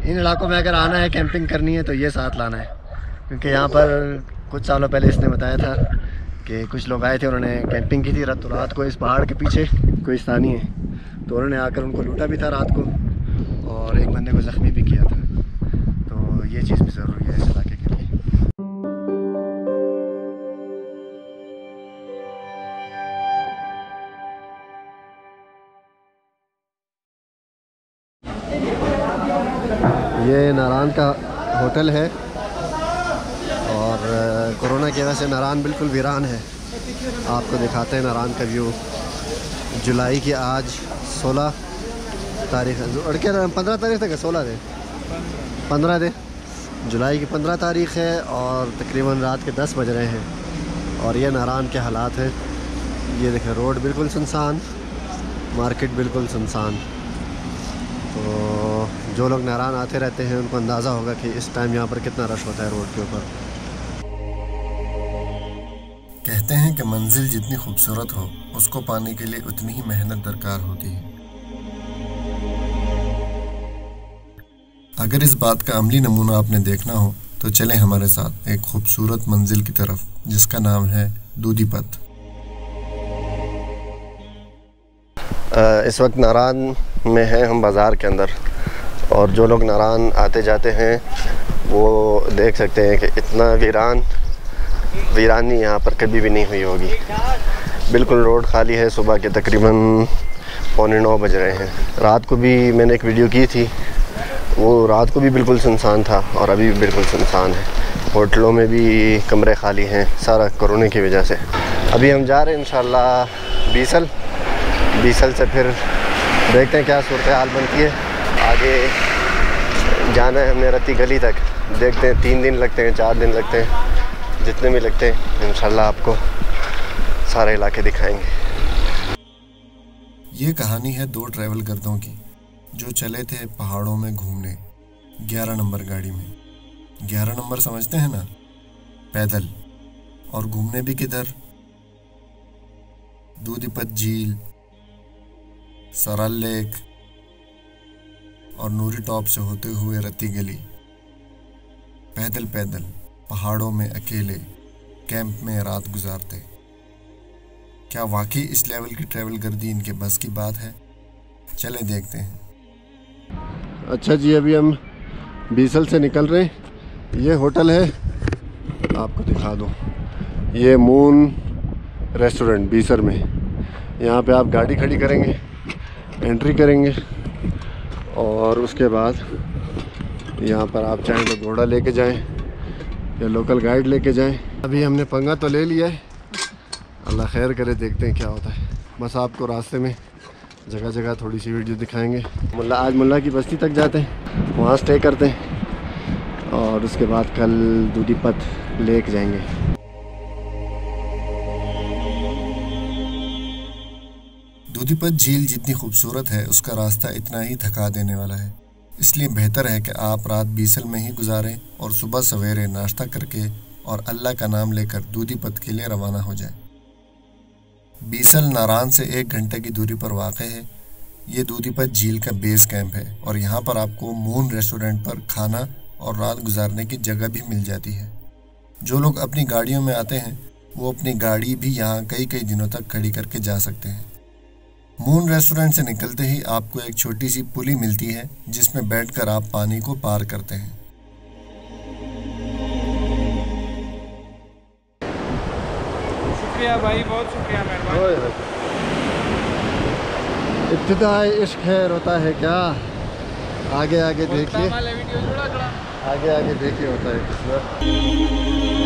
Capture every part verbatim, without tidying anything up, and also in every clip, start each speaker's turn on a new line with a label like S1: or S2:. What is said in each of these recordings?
S1: इन इलाकों में अगर आना है, कैंपिंग करनी है तो ये साथ लाना है, क्योंकि यहाँ पर कुछ सालों पहले इसने बताया था कि कुछ लोग आए थे, उन्होंने कैंपिंग की थी रात, तो रात को इस पहाड़ के पीछे कोई स्थानीय है, तो उन्होंने आकर उनको लूटा भी था रात को और एक बंदे को ज़ख्मी भी किया था। तो ये चीज़ भी ज़रूरी है इस इलाके के लिए। ये नारान का होटल है और कोरोना की वजह से नारान बिल्कुल वीरान है। आपको दिखाते हैं नारान का व्यू। जुलाई की आज सोलह तारीख है, क्या पंद्रह तारीख तक है, सोलह थे पंद्रह थे जुलाई की पंद्रह तारीख है और तकरीबन रात के दस बज रहे हैं और ये नारान के हालात हैं। ये देखें, रोड बिल्कुल सुनसान, मार्केट बिल्कुल सुनसान। तो जो लोग नारान आते रहते हैं उनको अंदाज़ा होगा कि इस टाइम यहाँ पर कितना रश होता है रोड के ऊपर।
S2: कहते हैं कि मंजिल जितनी खूबसूरत हो उसको पाने के लिए उतनी ही मेहनत दरकार होती है। अगर इस बात का अमली नमूना आपने देखना हो तो चलें हमारे साथ एक खूबसूरत मंजिल की तरफ जिसका नाम है दूधीपत।
S1: इस वक्त नारान में हैं हम बाज़ार के अंदर और जो लोग नारान आते जाते हैं वो देख सकते हैं कि इतना वीरान वीरानी यहाँ पर कभी भी नहीं हुई होगी। बिल्कुल रोड खाली है। सुबह के तकरीबन पौने नौ बज रहे हैं। रात को भी मैंने एक वीडियो की थी, वो रात को भी बिल्कुल सुनसान था और अभी भी बिल्कुल सुनसान है। होटलों में भी कमरे खाली हैं, सारा कोरोना की वजह से। अभी हम जा रहे हैं इंशाल्लाह बीसल बीसल से फिर देखते हैं क्या सूरत हाल बनती है। आगे जाना है हमने रत्ती गली तक, देखते हैं तीन दिन लगते हैं, चार दिन लगते हैं, जितने भी लगते हैं इंशाल्लाह आपको सारे इलाके दिखाएंगे।
S2: ये कहानी है दो ट्रैवल गर्दों की जो चले थे पहाड़ों में घूमने ग्यारह नंबर गाड़ी में। ग्यारह नंबर समझते हैं ना, पैदल। और घूमने भी किधर? दूधीपत झील, सरल लेक और नूरी टॉप से होते हुए रत्ती गली। पैदल पैदल पहाड़ों में अकेले कैंप में रात गुजारते। क्या वाकई इस लेवल की ट्रैवल गर्दी इनके बस की बात है? चले देखते हैं।
S1: अच्छा जी, अभी हम बीसल से निकल रहे हैं। ये होटल है, आपको दिखा दूँ, ये मून रेस्टोरेंट बीसर में। यहाँ पे आप गाड़ी खड़ी करेंगे, एंट्री करेंगे और उसके बाद यहाँ पर आप चाहें तो घोड़ा लेके जाएं या लोकल गाइड लेके जाएं। अभी हमने पंगा तो ले लिया है, अल्लाह खैर करे, देखते हैं क्या होता है। बस आपको रास्ते में जगह जगह थोड़ी सी वीडियो दिखाएंगे। मुल्ला आज मुल्ला की बस्ती तक जाते हैं, वहाँ स्टे करते हैं और उसके बाद कल दूधीपत लेक जाएंगे।
S2: दूधीपत झील जितनी खूबसूरत है उसका रास्ता इतना ही थका देने वाला है, इसलिए बेहतर है कि आप रात बीसल में ही गुजारें और सुबह सवेरे नाश्ता करके और अल्लाह का नाम लेकर दूधीपत के लिए रवाना हो जाएं। बीसल नारान से एक घंटे की दूरी पर वाक़ है। ये दूधीपत झील का बेस कैंप है और यहाँ पर आपको मून रेस्टोरेंट पर खाना और रात गुजारने की जगह भी मिल जाती है। जो लोग अपनी गाड़ियों में आते हैं वो अपनी गाड़ी भी यहाँ कई कई दिनों तक खड़ी करके जा सकते हैं। मून रेस्टोरेंट से निकलते ही आपको एक छोटी सी पुली मिलती है जिसमें बैठकर आप पानी को पार करते हैं।
S3: शुक्रिया भाई, बहुत शुक्रिया, मेहरबानी।
S1: इब्तिदाई इश्क है रोता है क्या, आगे आगे देखिए, आगे आगे देखिए होता है।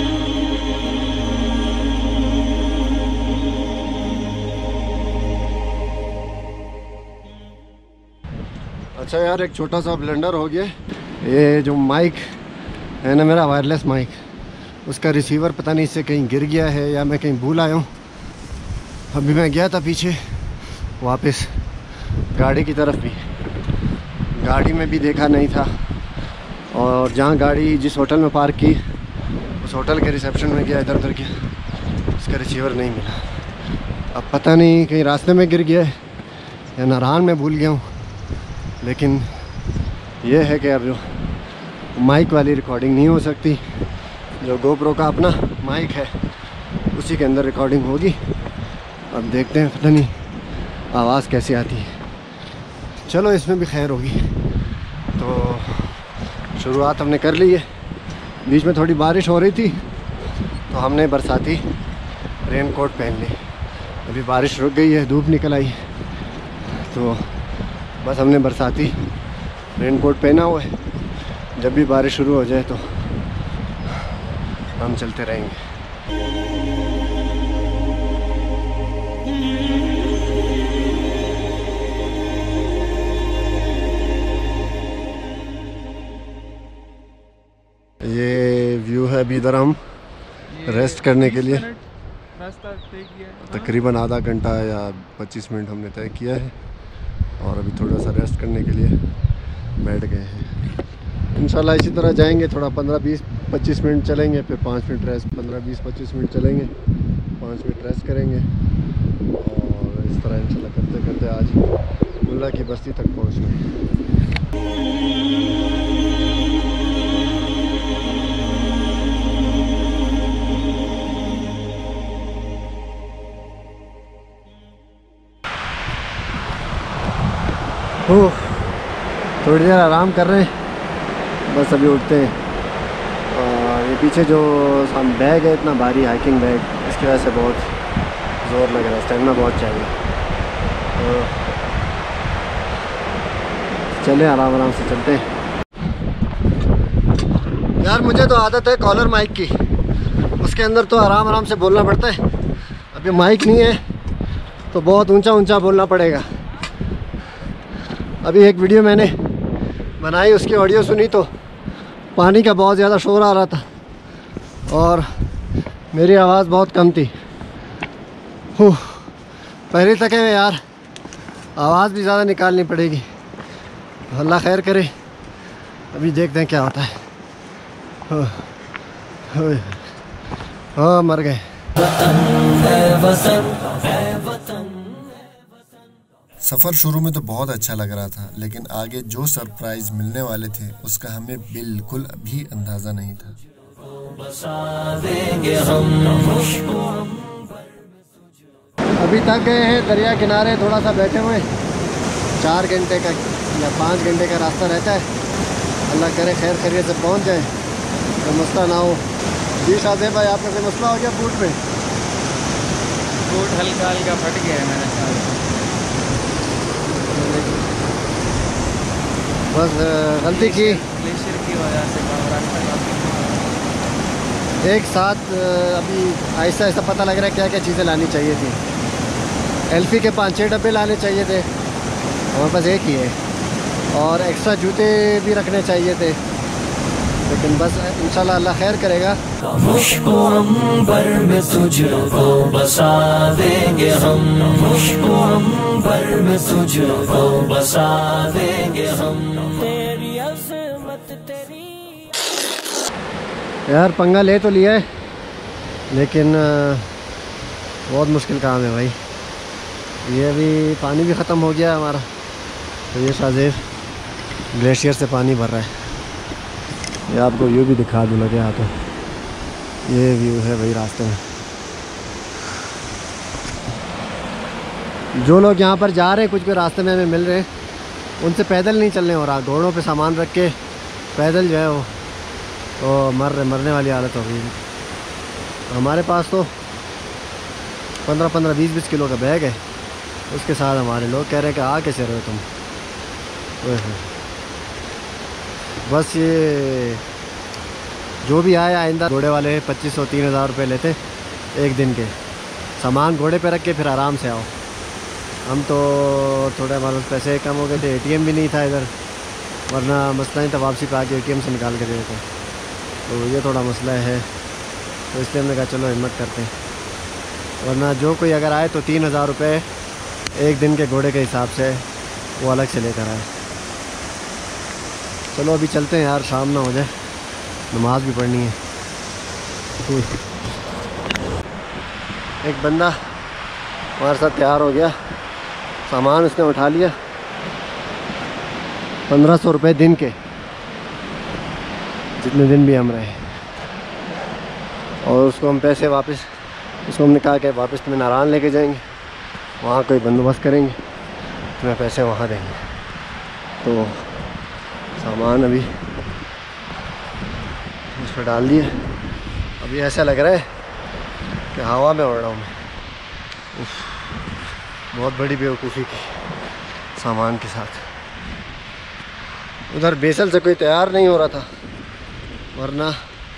S1: अच्छा यार, एक छोटा सा ब्लेंडर हो गया। ये जो माइक है ना मेरा, वायरलेस माइक, उसका रिसीवर पता नहीं इससे कहीं गिर गया है या मैं कहीं भूल आया हूँ। अभी मैं गया था पीछे वापस गाड़ी की तरफ भी, गाड़ी में भी देखा नहीं था, और जहाँ गाड़ी जिस होटल में पार्क की उस होटल के रिसेप्शन में गया, इधर उधर गया, उसका रिसीवर नहीं मिला। अब पता नहीं कहीं रास्ते में गिर गया है या नारान में भूल गया हूँ, लेकिन ये है कि अब जो माइक वाली रिकॉर्डिंग नहीं हो सकती, जो गोप्रो का अपना माइक है उसी के अंदर रिकॉर्डिंग होगी। अब देखते हैं, पता नहीं आवाज़ कैसी आती है। चलो इसमें भी खैर होगी। तो शुरुआत हमने कर ली है। बीच में थोड़ी बारिश हो रही थी तो हमने बरसाती रेन कोट पहन ली। अभी बारिश रुक गई है, धूप निकल आई है, तो बस हमने बरसाती रेन कोट पहना हुआ है। जब भी बारिश शुरू हो जाए तो हम चलते रहेंगे। ये व्यू है। अभी इधर हम रेस्ट करने के लिए
S3: रास्ता तय किया,
S1: तकरीबन आधा घंटा या पच्चीस मिनट हमने तय किया है और अभी थोड़ा सा रेस्ट करने के लिए बैठ गए हैं। इंशाल्लाह इसी तरह जाएंगे, थोड़ा पंद्रह बीस पच्चीस मिनट चलेंगे, फिर पाँच मिनट रेस्ट, पंद्रह बीस पच्चीस मिनट चलेंगे, पाँच मिनट रेस्ट करेंगे और इस तरह इंशाल्लाह करते करते आज मुल्ला की बस्ती तक पहुँचना है। ओह, थोड़ी देर आराम कर रहे हैं, बस अभी उठते हैं। और ये पीछे जो हम बैग है इतना भारी हाइकिंग बैग, इसकी वजह से बहुत ज़ोर लग रहा है, स्टेमिना बहुत चाहिए। तो चले आराम आराम से चलते हैं। यार मुझे तो आदत है कॉलर माइक की, उसके अंदर तो आराम आराम से बोलना पड़ता है। अभी माइक नहीं है तो बहुत ऊंचा ऊंचा बोलना पड़ेगा। अभी एक वीडियो मैंने बनाई, उसकी ऑडियो सुनी तो पानी का बहुत ज़्यादा शोर आ रहा था और मेरी आवाज़ बहुत कम थी। ओह, पहले तक है यार, आवाज़ भी ज़्यादा निकालनी पड़ेगी। अल्लाह खैर करे, अभी देखते हैं क्या होता है। हाँ, मर गए।
S2: सफ़र शुरू में तो बहुत अच्छा लग रहा था, लेकिन आगे जो सरप्राइज मिलने वाले थे उसका हमें बिल्कुल भी अंदाज़ा नहीं था।
S1: अभी तक गए हैं दरिया किनारे, थोड़ा सा बैठे हुए। चार घंटे का या पाँच घंटे का रास्ता रहता है। अल्लाह करे खैर खैरियत से पहुंच जाए, तो मसला ना हो। जी शाहजेब भाई, आपका कोई मसला हो गया बूट में?
S3: बूट हल्का हल्का फट गया है मेरे ख्याल।
S1: बस गलती की
S3: ग्लेशियर की वजह से
S1: एक साथ अभी ऐसा ऐसा पता लग रहा है क्या क्या चीज़ें लानी चाहिए थी। एल्फी के पाँच छः डब्बे लाने चाहिए थे, हमारे पास एक ही है, और एक्स्ट्रा जूते भी रखने चाहिए थे, लेकिन बस इंशाल्लाह अल्लाह खैर करेगा।
S4: मुश्को अंबर में तुझको बसा देंगे हम, मुश्को अंबर में तुझको बसा देंगे हम, तेरी अज़मत तेरी।
S1: यार पंगा ले तो लिया है, लेकिन बहुत मुश्किल काम है भाई। ये अभी पानी भी ख़त्म हो गया हमारा, तो ये शाहजेब ग्लेशियर से पानी भर रहा है। ये आपको व्यू भी दिखा दूँ लगे हाथों, ये व्यू है भाई रास्ते में। जो लोग यहाँ पर जा रहे हैं, कुछ भी रास्ते में हमें मिल रहे हैं, उनसे पैदल नहीं चलने हो रहा। घोड़ों पे सामान रख के पैदल जो है वो तो मर मरने वाली हालत हो गई। हमारे पास तो पंद्रह पंद्रह बीस बीस किलो का बैग है, उसके साथ हमारे लोग कह रहे हैं कि आ कैसे रहे हो तुम। बस ये जो भी आए आइंदा घोड़े वाले पच्चीस सौ तीन हज़ार रुपये लेते एक दिन के, सामान घोड़े पे रख के फिर आराम से आओ। हम तो थोड़े हमारे पैसे कम हो गए थे, एटीएम भी नहीं था इधर, वरना मसला नहीं था वापसी पे आके एटीएम से निकाल के दे देते। तो ये थोड़ा मसला है, तो इसलिए हमने कहा चलो हिम्मत करते हैं, वरना जो कोई अगर आए तो तीन हज़ार रुपये एक दिन के घोड़े के हिसाब से वो अलग से लेकर आए। चलो अभी चलते हैं यार, शाम ना हो जाए, नमाज भी पढ़नी है। एक बंदा हमारे साथ तैयार हो गया, सामान उसने उठा लिया, पंद्रह सौ रुपये दिन के, जितने दिन भी हम रहे। और उसको हम पैसे वापस, उसको हमने कहा कि वापस तुम्हें नारायण लेके जाएंगे, वहाँ कोई बंदोबस्त करेंगे, तुम्हें पैसे वहाँ देंगे। तो सामान अभी उस पर डाल दिए। अभी ऐसा लग रहा है कि हवा में उड़ रहा हूँ मैं। उफ, बहुत बड़ी बेवकूफ़ी की सामान के साथ। उधर बेसल से कोई तैयार नहीं हो रहा था, वरना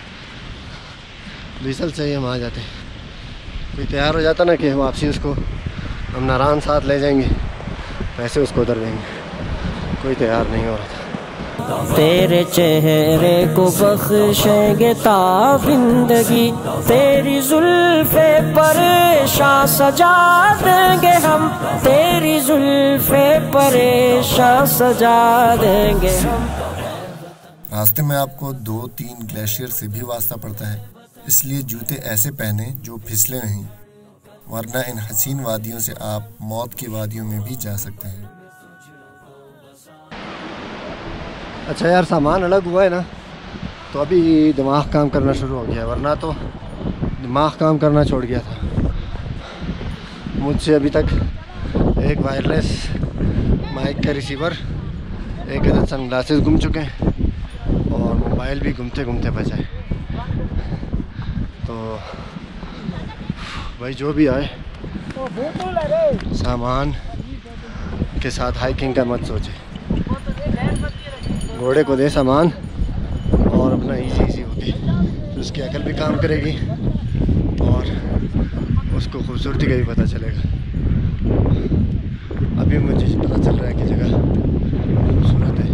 S1: बेसल से ही हम आ जाते। कोई तैयार हो जाता ना कि वापसी उसको हम नारायण साथ ले जाएंगे, पैसे उसको उधर देंगे, कोई तैयार नहीं हो रहा था।
S4: तेरे चेहरे को बख्शेंगे ताबिंदगी, तेरी जुल्फे परेशान सजा देंगे हम, तेरी जुल्फे परेशान सजा देंगे हम।
S2: रास्ते में आपको दो तीन ग्लेशियर से भी वास्ता पड़ता है, इसलिए जूते ऐसे पहने जो फिसले नहीं, वरना इन हसीन वादियों से आप मौत की वादियों में भी जा सकते हैं।
S1: अच्छा यार, सामान अलग हुआ है ना, तो अभी दिमाग काम करना शुरू हो गया, वरना तो दिमाग काम करना छोड़ गया था। मुझसे अभी तक एक वायरलेस माइक का रिसीवर, एक अदद सनग्लासेस गुम चुके हैं और मोबाइल भी घूमते घूमते बचा है। तो भाई जो भी आए, सामान के साथ हाइकिंग का मत सोचे। घोड़े को दे सामान और अपना इजी इजी होके, तो उसकी अकल भी काम करेगी और उसको खूबसूरती का भी पता चलेगा। अभी मुझे पता चल रहा है कि जगह खूबसूरत है।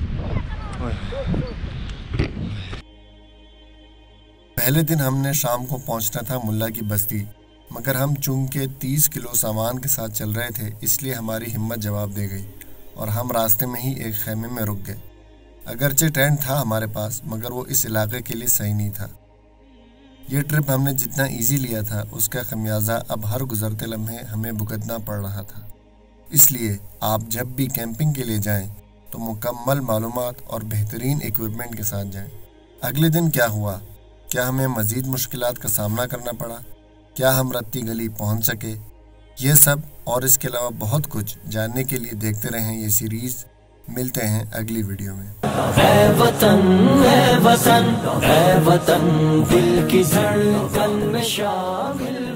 S2: पहले दिन हमने शाम को पहुंचना था मुल्ला की बस्ती, मगर हम चूंकि तीस किलो सामान के साथ चल रहे थे, इसलिए हमारी हिम्मत जवाब दे गई और हम रास्ते में ही एक खैमे में रुक गए। अगरचे टेंट था हमारे पास, मगर वो इस इलाके के लिए सही नहीं था। ये ट्रिप हमने जितना इजी लिया था, उसका खमियाजा अब हर गुजरते लम्हे हमें भुगतना पड़ रहा था। इसलिए आप जब भी कैंपिंग के लिए जाएं, तो मुकम्मल मालूमात और बेहतरीन इक्विपमेंट के साथ जाएं। अगले दिन क्या हुआ, क्या हमें मज़ीद मुश्किलात का सामना करना पड़ा, क्या हम रत्ती गली पहुंच सके, ये सब और इसके अलावा बहुत कुछ जानने के लिए देखते रहें ये सीरीज़। मिलते हैं अगली वीडियो में।
S4: है वतन, है वतन, है वतन, दिल की धड़कन में शामिल।